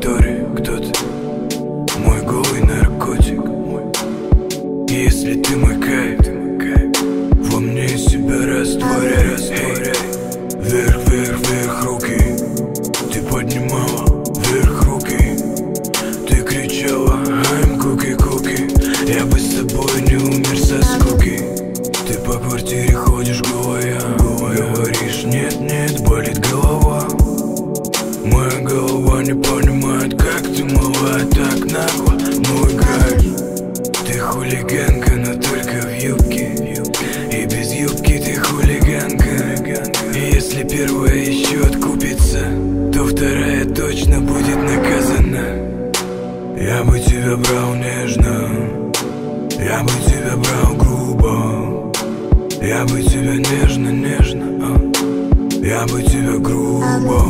лаборатории. Кто ты? Мой голый наркотик. Если ты мой кайф, во мне себя растворяй. Вверх, вверх, вверх руки. Ты поднимала вверх руки. Ты кричала I'm cookie, cookie. Я бы с тобой не умер со скуки. Ты по квартире ходишь голая. Говоришь нет, нет, болит голова. Моя голова не понимает, как ты мала так нагло. Ну играешь. Ты хулиганка, но только в юбке. И без юбки ты хулиганка. И если первая еще откупится, то вторая точно будет наказана. Я бы тебя брал нежно, я бы тебя брал грубо. Я бы тебя нежно, нежно, я бы тебя грубо.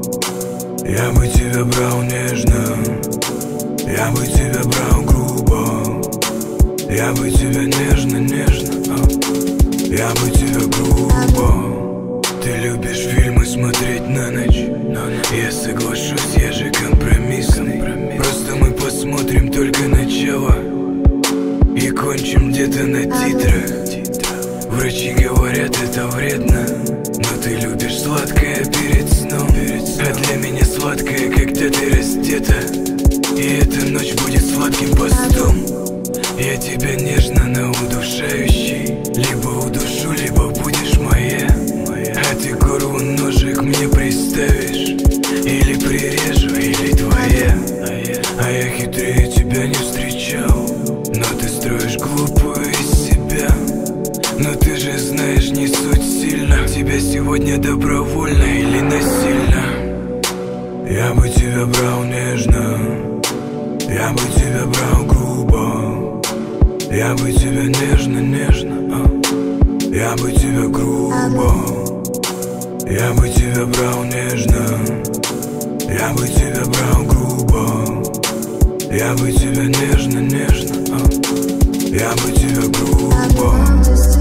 Я бы тебя брал нежно, я бы тебя брал грубо. Я бы тебя нежно, нежно, я бы тебя грубо. Ты любишь фильмы смотреть на ночь. Я соглашусь, я же компромиссный. Просто мы посмотрим только начало и кончим где-то на титрах. Врачи говорят, это вредно, но ты любишь сладкое перед сном. А для меня сладкое, когда ты раздета, и эта ночь будет сладким постом. Я тебя нежно, но удушающий. Либо удушу, либо будешь моя. А ты горлу ножик мне приставишь. Или прирежу, или твоя. А я хитрее тебя не встречал. Но ты строишь глупую из себя. Но ты же знаешь, не суть сильно. Тебя сегодня добровольно или насильно. Я бы тебя брал нежно, я бы тебя брал грубо. Я бы тебя нежно, нежно, я бы тебя грубо. Я бы тебя брал нежно, я бы тебя брал грубо. Я бы тебя нежно, нежно, я бы тебя грубо.